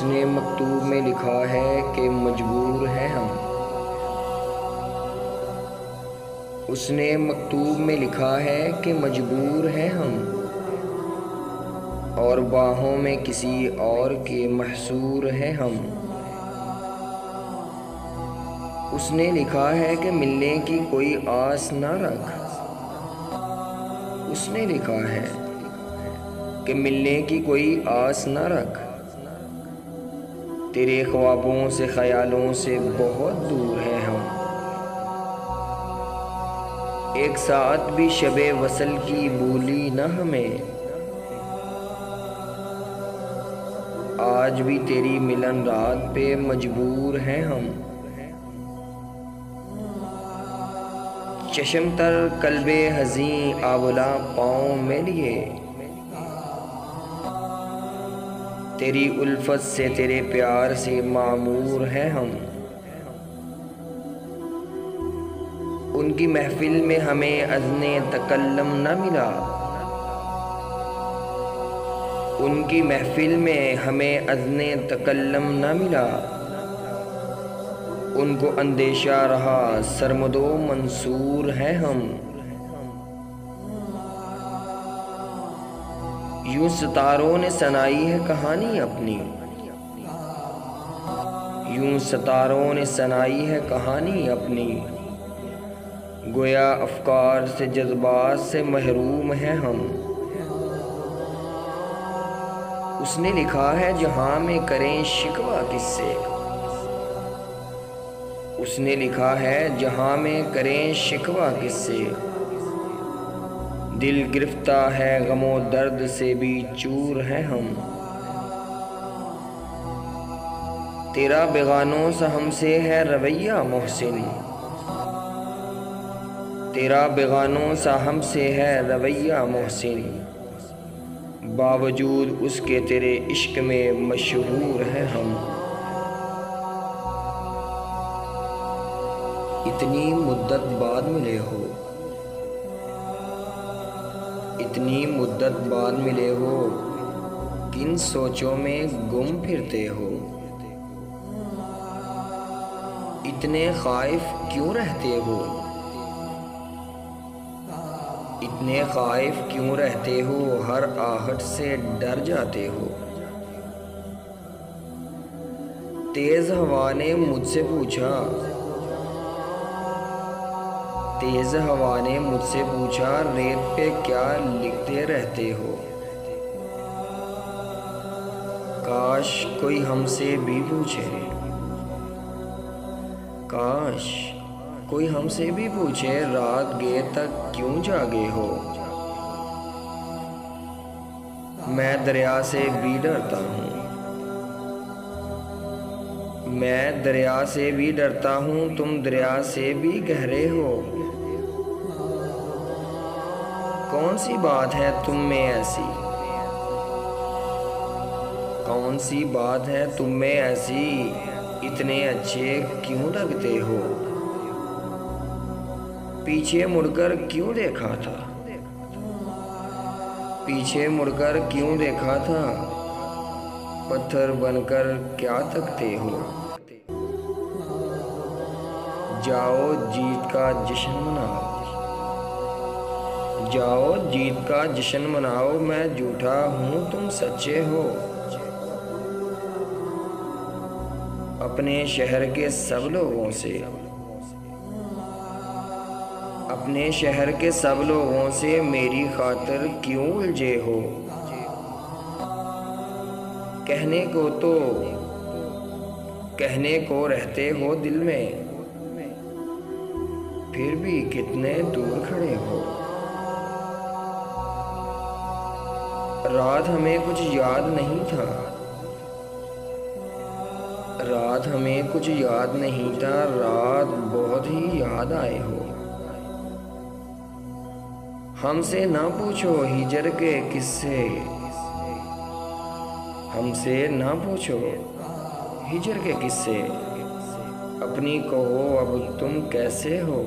نے مکتوب میں لکھا ہے کہ مجبور ہیں ہم، اس نے مکتوب میں لکھا ہے کہ مجبور ہیں ہم، اور باہوں میں کسی اور کے محصور ہیں ہم۔ اس نے لکھا ہے کہ ملنے کی کوئی آس نہ رکھ، اس نے لکھا ہے کہ ملنے کی کوئی آس نہ رکھ، تیرے خوابوں سے خیالوں سے بہت دور ہیں ہم۔ ایک ساتھ بھی شب وصل کی بھولی نہ ہمیں، آج بھی تیری ملن رات پہ مجبور ہیں ہم۔ چشم تر قلب حزین آولا پاؤں میں لیے، تیری الفت سے تیرے پیار سے معمور ہیں ہم۔ ان کی محفل میں ہمیں اذن تکلم نہ ملا، ان کی محفل میں ہمیں اذن تکلم نہ ملا، ان کو اندیشہ رہا سرمد و منصور ہیں ہم۔ یوں ستاروں نے سنائی ہے کہانی اپنی، یوں ستاروں نے سنائی ہے کہانی اپنی، گویا افکار سے جذبات سے محروم ہیں ہم۔ اس نے لکھا ہے جہاں میں کریں شکوہ کس سے، اس نے لکھا ہے جہاں میں کریں شکوہ کس سے، دل گرفتہ ہے غم و درد سے بھی چور ہیں ہم۔ تیرا بیگانوں سا ہم سے ہے رویہ محسن، تیرا بیگانوں سا ہم سے ہے رویہ محسن، باوجود اس کے تیرے عشق میں مشہور ہیں ہم۔ اتنی مدت بعد ملے ہو، اتنی مدت بعد ملے ہو، کن سوچوں میں گم پھرتے ہو، اتنے خائف کیوں رہتے ہو، اتنے خائف کیوں رہتے ہو، ہر آہٹ سے ڈر جاتے ہو۔ تیز ہوا نے مجھ سے پوچھا، تیز ہوا نے مجھ سے پوچھا، ریت پہ کیا لکھتے رہتے ہو، کاش کوئی ہم سے بھی پوچھے، کاش کوئی ہم سے بھی پوچھے، رات گئے تک کیوں جاگے ہو۔ میں دریا سے بھی ڈرتا ہوں، میں دریا سے بھی ڈرتا ہوں، تم دریا سے بھی گہرے ہو، کون سی بات ہے تم میں ایسی، کون سی بات ہے تم میں ایسی، اتنے اچھے کیوں لگتے ہو، پیچھے مڑ کر کیوں دیکھا تھا، پیچھے مڑ کر کیوں دیکھا تھا، پتھر بن کر کیا تکتے ہو۔ جاؤ جیت کا جشن مناؤ، جاؤ جیت کا جشن مناؤ، میں جھوٹا ہوں تم سچے ہو، اپنے شہر کے سب لوگوں سے، اپنے شہر کے سب لوگوں سے میری خاطر کیوں الجھے ہو، کہنے کو تو کہنے کو رہتے ہو دل میں، پھر بھی کتنے دور کھڑے ہو۔ رات ہمیں کچھ یاد نہیں تھا، رات ہمیں کچھ یاد نہیں تھا، رات بہت ہی یاد آئے ہو۔ ہم سے نہ پوچھو ہجر کے قصے، ہم سے نہ پوچھو ہجر کے قصے، اپنی کہو اب تم کیسے ہو،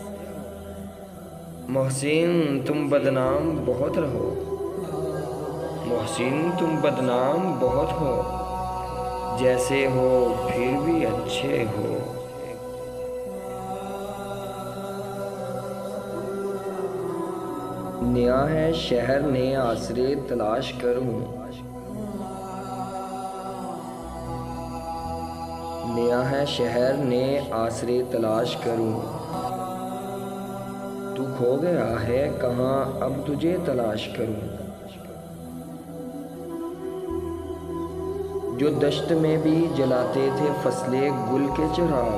محسن تم بدنام بہت رہو، محسن تم بدنام بہت ہو، جیسے ہو پھر بھی اچھے ہو۔ نیا ہے شہر نئے آسرے تلاش کروں، نیا ہے شہر نئے آسرے تلاش کروں۔ تو کھو گیا ہے کہاں اب تجھے تلاش کروں۔ جو دشت میں بھی جلاتے تھے فصل گل کے چراغ،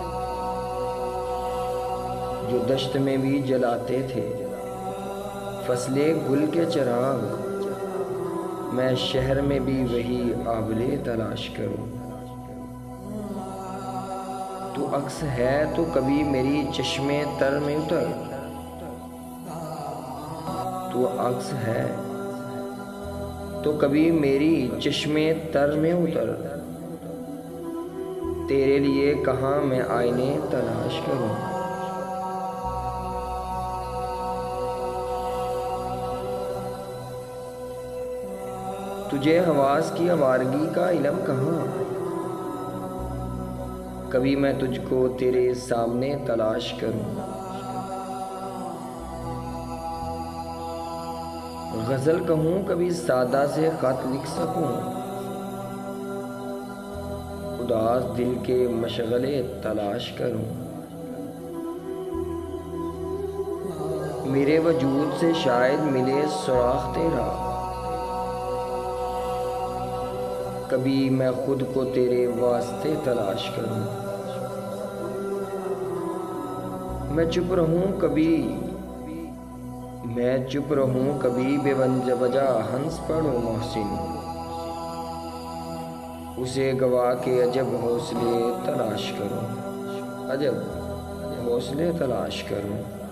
جو دشت میں بھی جلاتے تھے فصل گل کے چراغ، میں شہر میں بھی وہی آبلے تلاش کروں۔ تو عکس ہے تو کبھی میری چشمے تر میں اتر، تو عکس ہے تو کبھی میری چشمے تر میں اتر۔ تیرے لیے کہاں میں آئینے تلاش کروں۔ تجھے حواس کی آوارگی کا علم کہاں، کبھی میں تجھ کو تیرے سامنے تلاش کروں۔ غزل کہوں کبھی سادہ سے خط لکھ سکوں، اداس دل کے مشغلے تلاش کروں۔ میرے وجود سے شاید ملے سراغ تیرا، کبھی میں خود کو تیرے واسطے تلاش کروں۔ میں چپ رہوں کبھی بے وجہ ہنس پڑوں محسن، اسے گوا کے عجب حوصلے تلاش کروں، عجب حوصلے تلاش کروں۔